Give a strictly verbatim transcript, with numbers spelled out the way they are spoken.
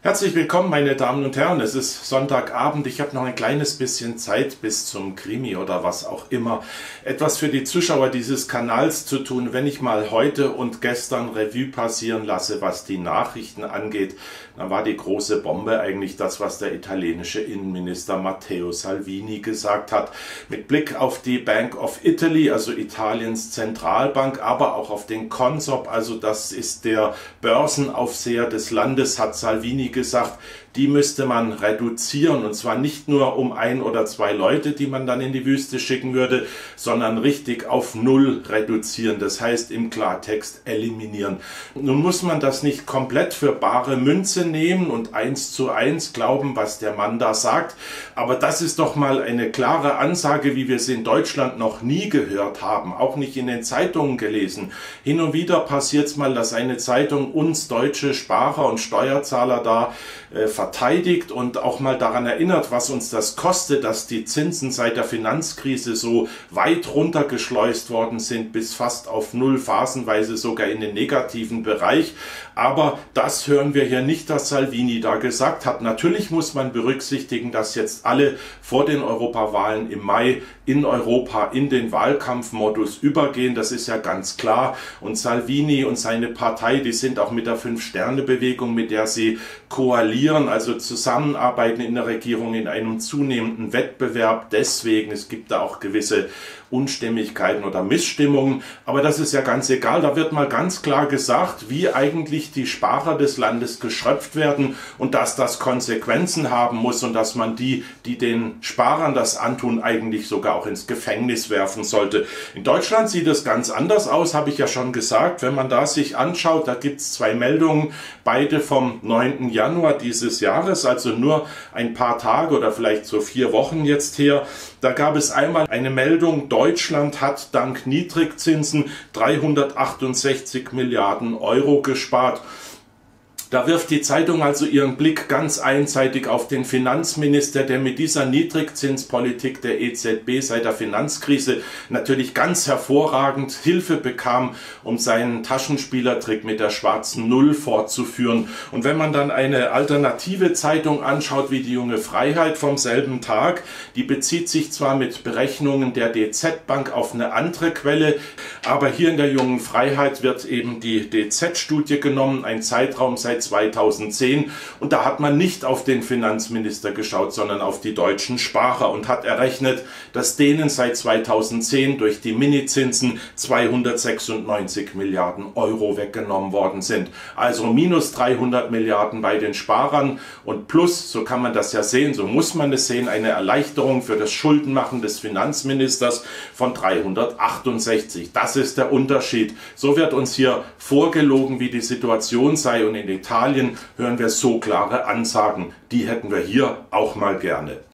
Herzlich willkommen, meine Damen und Herren. Es ist Sonntagabend. Ich habe noch ein kleines bisschen Zeit bis zum Krimi oder was auch immer. Etwas für die Zuschauer dieses Kanals zu tun, wenn ich mal heute und gestern Revue passieren lasse, was die Nachrichten angeht. Dann war die große Bombe eigentlich das, was der italienische Innenminister Matteo Salvini gesagt hat. Mit Blick auf die Bank of Italy, also Italiens Zentralbank, aber auch auf den Consob, also das ist der Börsenaufseher des Landes, hat Salvini gesagt, die müsste man reduzieren, und zwar nicht nur um ein oder zwei Leute, die man dann in die Wüste schicken würde, sondern richtig auf null reduzieren, das heißt im Klartext eliminieren. Nun muss man das nicht komplett für bare Münze nehmen und eins zu eins glauben, was der Mann da sagt, aber das ist doch mal eine klare Ansage, wie wir sie in Deutschland noch nie gehört haben, auch nicht in den Zeitungen gelesen. Hin und wieder passiert es mal, dass eine Zeitung uns deutsche Sparer und Steuerzahler da äh, verteidigt und auch mal daran erinnert, was uns das kostet, dass die Zinsen seit der Finanzkrise so weit runtergeschleust worden sind, bis fast auf null, phasenweise sogar in den negativen Bereich. Aber das hören wir hier nicht, dass Salvini da gesagt hat. Natürlich muss man berücksichtigen, dass jetzt alle vor den Europawahlen im Mai in Europa in den Wahlkampfmodus übergehen. Das ist ja ganz klar. Und Salvini und seine Partei, die sind auch mit der Fünf-Sterne-Bewegung, mit der sie koalieren, also zusammenarbeiten in der Regierung, in einem zunehmenden Wettbewerb. Deswegen, es gibt da auch gewisse Unstimmigkeiten oder Missstimmungen, aber das ist ja ganz egal. Da wird mal ganz klar gesagt, wie eigentlich die Sparer des Landes geschröpft werden und dass das Konsequenzen haben muss und dass man die, die den Sparern das antun, eigentlich sogar auch ins Gefängnis werfen sollte. In Deutschland sieht es ganz anders aus, habe ich ja schon gesagt. Wenn man da sich anschaut, da gibt es zwei Meldungen, beide vom neunten Januar dieses Jahres, also nur ein paar Tage oder vielleicht so vier Wochen jetzt her. Da gab es einmal eine Meldung, Deutschland hat dank Niedrigzinsen dreihundertachtundsechzig Milliarden Euro gespart. Da wirft die Zeitung also ihren Blick ganz einseitig auf den Finanzminister, der mit dieser Niedrigzinspolitik der E Z B seit der Finanzkrise natürlich ganz hervorragend Hilfe bekam, um seinen Taschenspielertrick mit der schwarzen Null fortzuführen. Und wenn man dann eine alternative Zeitung anschaut, wie die Junge Freiheit vom selben Tag, die bezieht sich zwar mit Berechnungen der D Z Bank auf eine andere Quelle, aber hier in der Jungen Freiheit wird eben die D Z-Studie genommen, ein Zeitraum seit zweitausendzehn, und da hat man nicht auf den Finanzminister geschaut, sondern auf die deutschen Sparer und hat errechnet, dass denen seit zweitausendzehn durch die Minizinsen zweihundertsechsundneunzig Milliarden Euro weggenommen worden sind. Also minus dreihundert Milliarden bei den Sparern und plus, so kann man das ja sehen, so muss man es sehen, eine Erleichterung für das Schuldenmachen des Finanzministers von dreihundertachtundsechzig. Das ist der Unterschied. So wird uns hier vorgelogen, wie die Situation sei, und in Italien hören wir so klare Ansagen. Die hätten wir hier auch mal gerne.